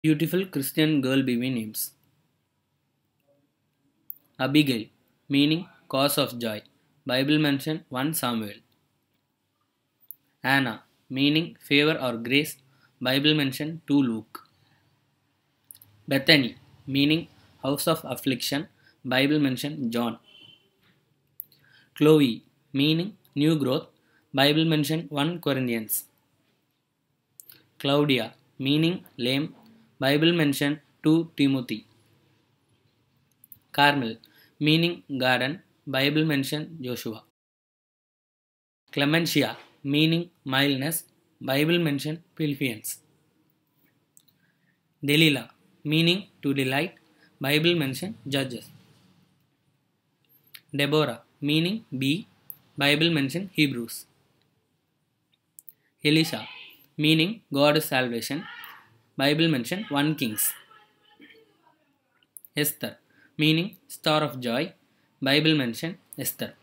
Beautiful Christian girl baby names. Abigail, meaning cause of joy. Bible mention 1 Samuel. Anna, meaning favor or grace. Bible mention 2 Luke. Bethany, meaning house of affliction. Bible mention John. Chloe, meaning new growth. Bible mention 1 Corinthians. Claudia, meaning lame. Bible mention 2 Timothy. Carmel, meaning garden. Bible mention Joshua. Clementia, meaning mildness. Bible mention Philippians. Delilah, meaning to delight. Bible mention Judges. Deborah, meaning bee. Bible mention Hebrews. Elisha, meaning God is salvation. Bible mention 1 Kings. Esther, meaning star of joy. Bible mention Esther.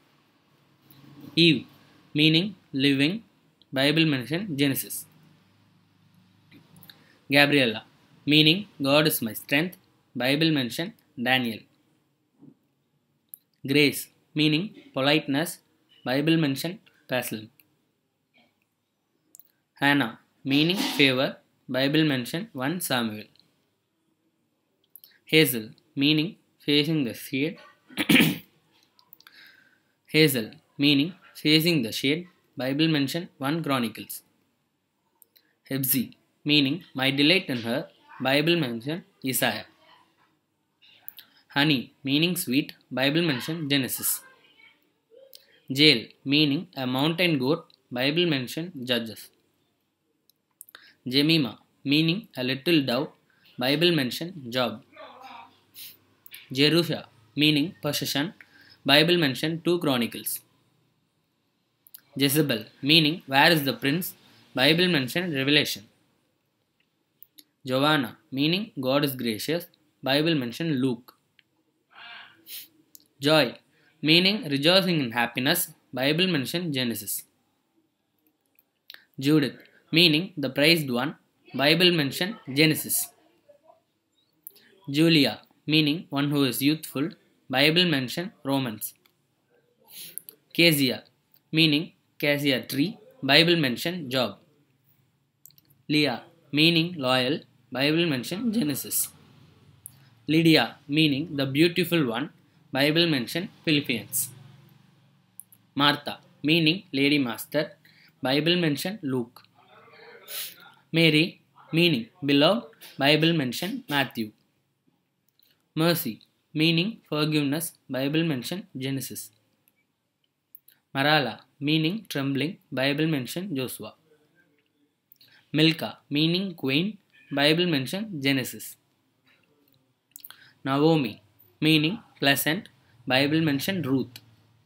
Eve, meaning living. Bible mention Genesis. Gabriella, meaning God is my strength. Bible mention Daniel. Grace, meaning politeness. Bible mention Pascal. Hannah, meaning favor. Bible mention 1 Samuel. Hazel, meaning facing the shade. Hazel, meaning facing the shade. Bible mention 1 Chronicles. Hebzi, meaning my delight in her. Bible mention Isaiah. Honey, meaning sweet. Bible mention Genesis. Jail, meaning a mountain goat. Bible mention Judges. Jemima, meaning a little dove. Bible mention Job. Jerusha, meaning possession. Bible mention 2 Chronicles. Jezebel, meaning where is the prince. Bible mention Revelation. Joanna, meaning God is gracious. Bible mention Luke. Joy, meaning rejoicing in happiness. Bible mention Genesis. Judith, meaning the praised one. Bible mention Genesis. Julia, meaning one who is youthful. Bible mention Romans. Kezia, meaning cassia tree. Bible mention Job. Leah, meaning loyal. Bible mention Genesis. Lydia, meaning the beautiful one. Bible mention Philippians. Martha, meaning lady master. Bible mention Luke. Mary, meaning beloved. Bible mention Matthew. Mercy, meaning forgiveness. Bible mention Genesis. Marala, meaning trembling. Bible mention Joshua. Milcah, meaning queen. Bible mention Genesis. Naomi, meaning pleasant. Bible mention Ruth.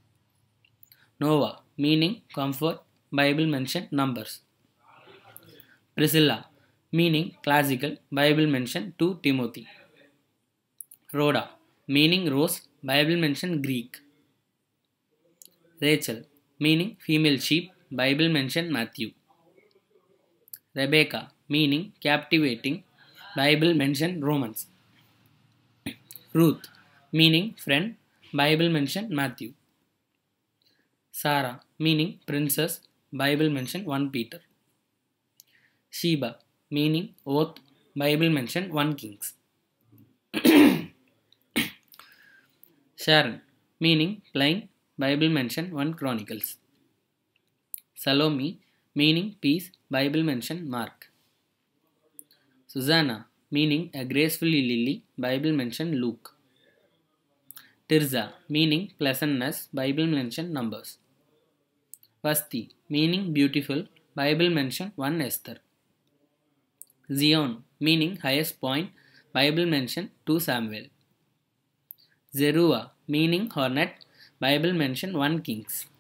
Noah, meaning comfort. Bible mention Numbers. Priscilla, meaning classical. Bible mention 2 Timothy. Rhoda, meaning rose. Bible mention Greek. Rachel, meaning female sheep. Bible mention Matthew. Rebecca, meaning captivating. Bible mention Romans. Ruth, meaning friend. Bible mention Matthew. Sarah, meaning princess. Bible mention 1 Peter. Sheba, meaning oath. Bible mention 1 Kings. Sharon, meaning plain. Bible mention 1 Chronicles. Salome, meaning peace. Bible mention Mark. Susanna, meaning a gracefully lily. Bible mention Luke. Tirza, meaning pleasantness. Bible mention Numbers. Vasti, meaning beautiful. Bible mention 1 Esther. Zion, meaning highest point. Bible mention 2 Samuel. Zeruah, meaning hornet. Bible mention 1 Kings.